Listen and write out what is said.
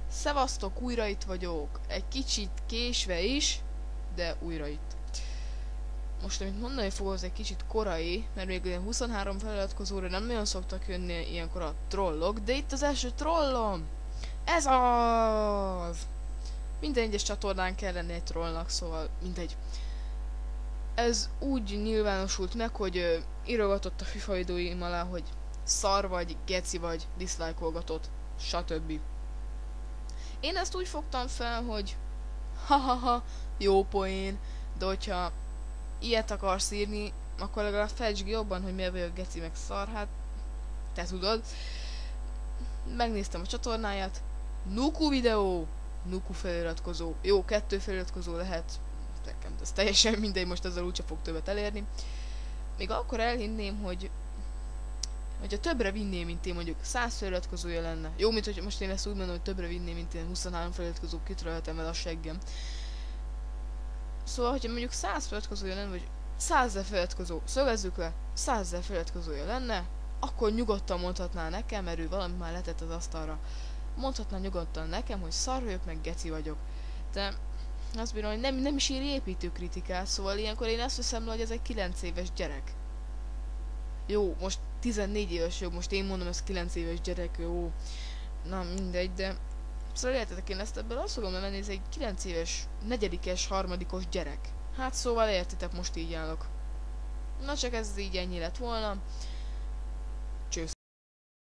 Szevasztok, újra itt vagyok. Egy kicsit késve is, de újra itt. Most, amit mondani fogok, az egy kicsit korai, mert még ilyen 23 feliratkozóra nem nagyon szoktak jönni ilyenkor a trollok, de itt az első trollom! Ez az! Minden egyes csatornán kell lenni egy trollnak, szóval mindegy. Ez úgy nyilvánosult meg, hogy írogatott a FIFA videóim alá, hogy szar vagy, geci vagy, dislike-olgatott, stb. Én ezt úgy fogtam fel, hogy ha, jó poén, de hogyha ilyet akarsz írni, akkor legalább fejtsd ki jobban, hogy miért vagyok geci meg szar, hát te tudod. Megnéztem a csatornáját, Nuku videó, Nuku feliratkozó, jó, 2 feliratkozó lehet, nekem ez teljesen mindegy, most ezzel úgyse fog többet elérni. Még akkor elhinném, hogy hogyha többre vinném, mint én mondjuk 100 feliratkozója lenne. Jó, mint hogy most én ezt úgy mondom, hogy többre vinném, mint én 23 feliratkozó kitöröltem el a seggem. Szóval, hogyha mondjuk 100 feliratkozója lenne, vagy 100 000 feliratkozó, szögezzük le, 100 000 feliratkozója lenne, akkor nyugodtan mondhatná nekem, mert ő valamit már letett az asztalra. Mondhatná nyugodtan nekem, hogy szar vagyok, meg geci vagyok. De azt bírom, hogy nem is ír építő kritikát, szóval ilyenkor én azt veszem le, hogy ez egy 9 éves gyerek. Jó, most 14 éves, jó, most én mondom, ez 9 éves gyerek, jó. Na mindegy, de... Szóval értetek, én ezt ebből azt fogom levenni, ez egy 9 éves, 4-es, 3-os gyerek. Hát szóval értitek, most így állok. Na csak ez így ennyi lett volna.